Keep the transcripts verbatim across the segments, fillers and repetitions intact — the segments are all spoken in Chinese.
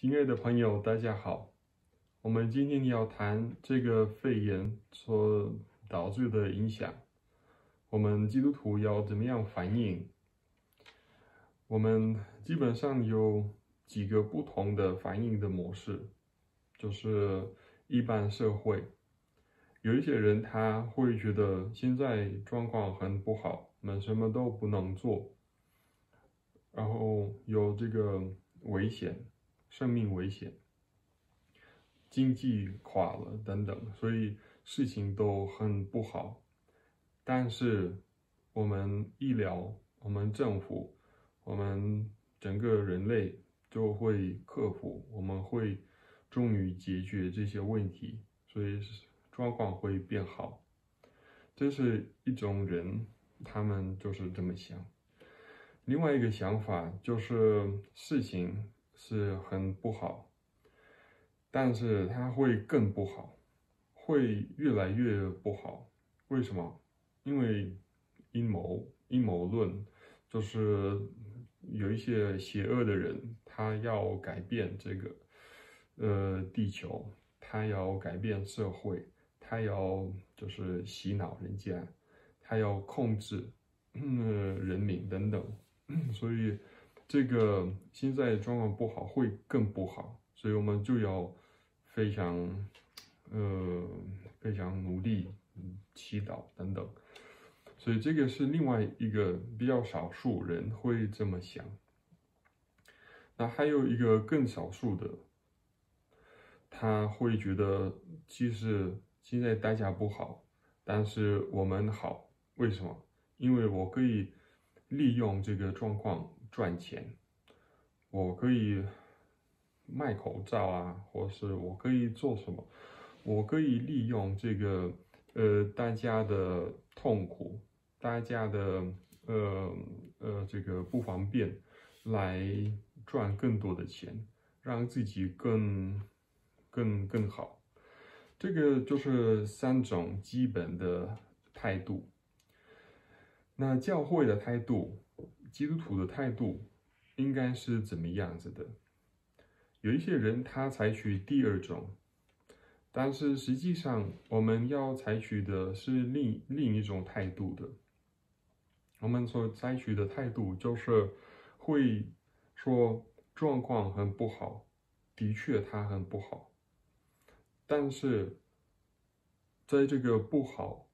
亲爱的朋友，大家好。我们今天要谈这个肺炎所导致的影响，我们基督徒要怎么样反应？我们基本上有几个不同的反应的模式，就是一般社会，有一些人他会觉得现在状况很不好，我们什么都不能做，然后有这个危险，生命危险。经济垮了等等，所以事情都很不好。但是我们医疗、我们政府、我们整个人类就会克服，我们会终于解决这些问题，所以状况会变好。这是一种人，他们就是这么想。另外一个想法就是事情是很不好。但是它会更不好，会越来越不好。为什么？因为阴谋、阴谋论，就是有一些邪恶的人，他要改变这个呃地球，他要改变社会，他要就是洗脑人家，他要控制嗯人民等等。所以这个现在状况不好，会更不好，所以我们就要非常，呃，非常努力，祈祷等等，所以这个是另外一个比较少数人会这么想。那还有一个更少数的，他会觉得其实现在大家不好，但是我们好，为什么？因为我可以利用这个状况赚钱，我可以卖口罩啊，或是我可以做什么？我可以利用这个呃大家的痛苦，大家的呃呃这个不方便，来赚更多的钱，让自己更更更好。这个就是三种基本的态度。那教会的态度，基督徒的态度，应该是怎么样子的？有一些人他采取第二种，但是实际上我们要采取的是另另一种态度的。我们所采取的态度就是会说状况很不好，的确它很不好，但是在这个不好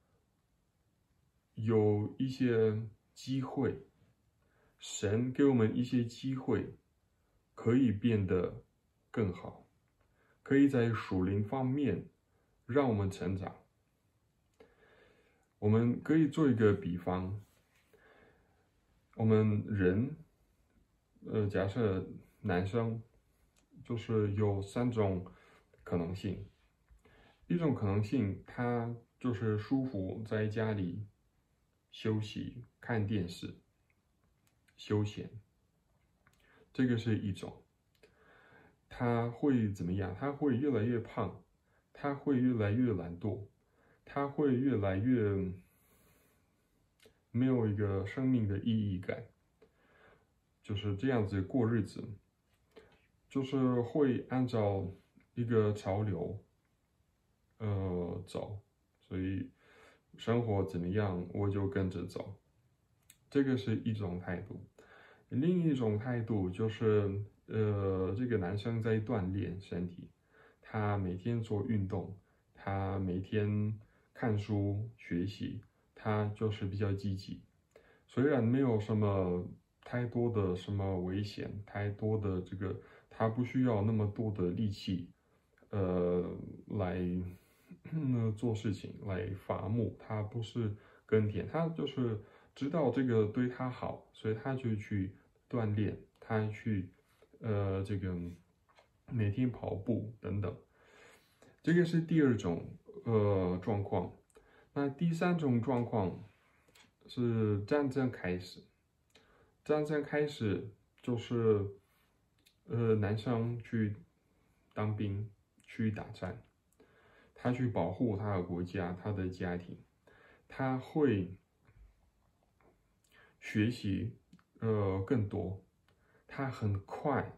有一些机会，神给我们一些机会，可以变得更好，可以在属灵方面让我们成长。我们可以做一个比方，我们人，呃，假设男生就是有三种可能性，一种可能性他就是舒服在家里休息、看电视、休闲，这个是一种。他会怎么样？他会越来越胖，他会越来越懒惰，他会越来越没有一个生命的意义感，就是这样子过日子，就是会按照一个潮流，呃，走，所以生活怎么样，我就跟着走，这个是一种态度。另一种态度就是，呃，这个男生在锻炼身体，他每天做运动，他每天看书学习，他就是比较积极。虽然没有什么太多的什么危险，太多的这个，他不需要那么多的力气，呃，来嗯做事情，来伐木，他不是耕田，他就是知道这个对他好，所以他就去锻炼，他去呃这个每天跑步等等，这个是第二种呃状况。那第三种状况是战争开始，战争开始就是呃男生去当兵去打仗，他去保护他的国家，他的家庭，他会学习呃更多，他很快，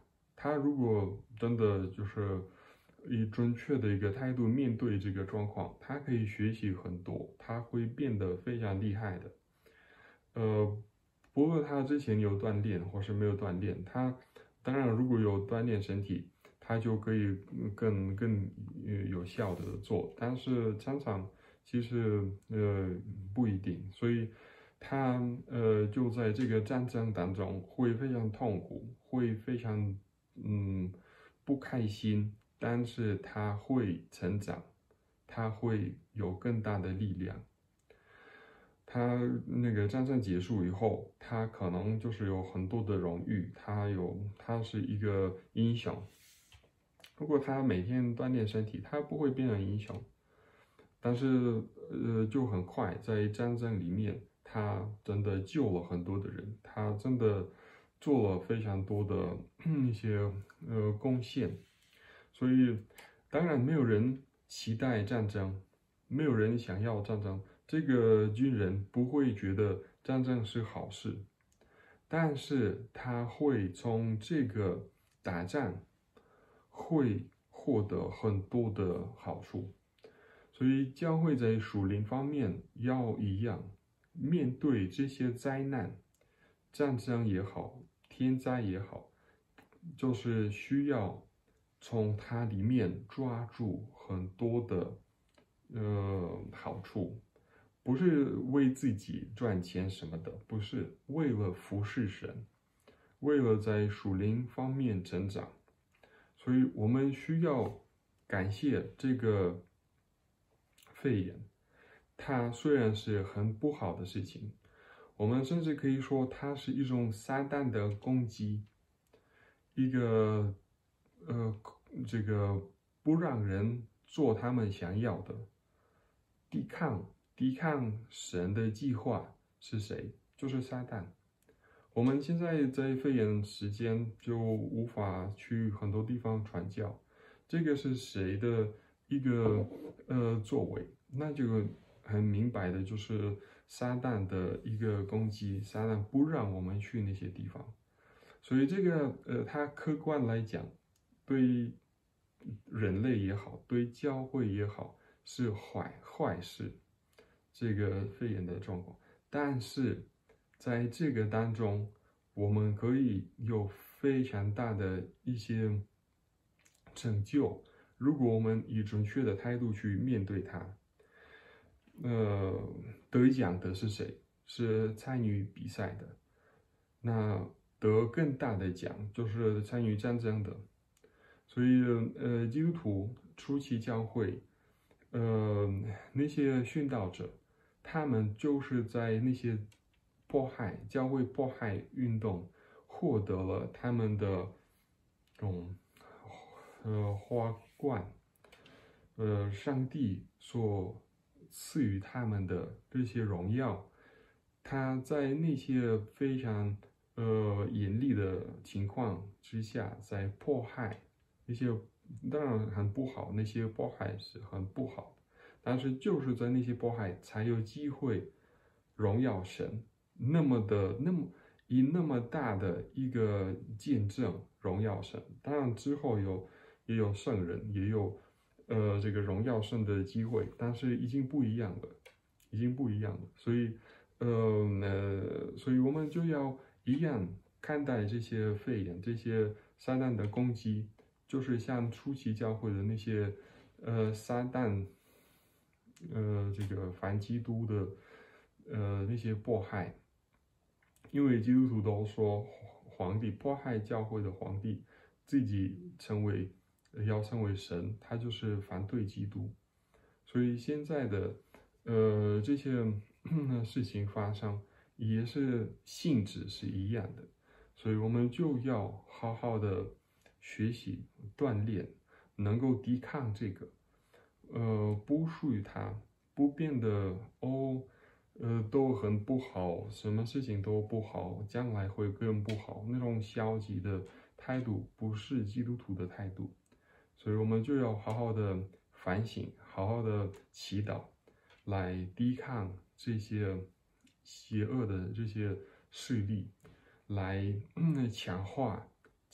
他如果真的就是以准确的一个态度面对这个状况，他可以学习很多，他会变得非常厉害的。呃，不论他之前有锻炼或是没有锻炼，他当然如果有锻炼身体，他就可以更更有效的做。但是常常其实呃不一定，所以他呃就在这个战争当中会非常痛苦，会非常嗯不开心，但是他会成长，他会有更大的力量。他那个战争结束以后，他可能就是有很多的荣誉，他有他是一个英雄。如果他每天锻炼身体，他不会变成英雄，但是呃就很快在战争里面，他真的救了很多的人，他真的做了非常多的一些呃贡献。所以当然没有人期待战争，没有人想要战争。这个军人不会觉得战争是好事，但是他会从这个打仗会获得很多的好处。所以教会在属灵方面要一样，面对这些灾难，战争也好，天灾也好，就是需要从它里面抓住很多的呃好处。不是为自己赚钱什么的，不是为了服侍神，为了在属灵方面成长，所以我们需要感谢这个肺炎。它虽然是很不好的事情，我们甚至可以说它是一种撒旦的攻击，一个呃这个不让人做他们想要的，抵抗。抵抗神的计划是谁？就是撒旦。我们现在在肺炎时间就无法去很多地方传教，这个是谁的一个呃作为？那就很明白的就是撒旦的一个攻击，撒旦不让我们去那些地方，所以这个呃，它客观来讲，对人类也好，对教会也好，是坏坏事。这个肺炎的状况，但是在这个当中，我们可以有非常大的一些成就。如果我们以准确的态度去面对它，呃，得奖的是谁？是参与比赛的。那得更大的奖就是参与战争的。所以，呃，基督徒初期教会，呃，那些殉道者。他们就是在那些迫害、教会迫害运动获得了他们的这种呃花冠，呃，上帝所赐予他们的这些荣耀。他在那些非常呃严厉的情况之下，在迫害那些当然很不好，那些迫害是很不好。但是就是在那些迫害，才有机会荣耀神，那么的那么以那么大的一个见证荣耀神。当然之后有也有圣人，也有呃这个荣耀神的机会，但是已经不一样了，已经不一样了。所以呃呃，所以我们就要一样看待这些肺炎，这些撒旦的攻击，就是像初期教会的那些呃撒旦。呃，这个反基督的呃那些迫害，因为基督徒都说皇帝迫害教会的皇帝，自己成为要成为神，他就是反对基督，所以现在的呃这些事情发生也是性质是一样的，所以我们就要好好的学习锻炼，能够抵抗这个。呃，不属于他，不变得哦，呃，都很不好，什么事情都不好，将来会更不好，那种消极的态度不是基督徒的态度，所以我们就要好好的反省，好好的祈祷，来抵抗这些邪恶的这些势力，来、嗯、强化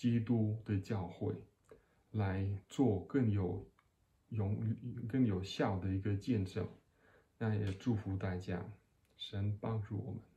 基督的教会，来做更有用、更有效的一个见证。那也祝福大家，神帮助我们。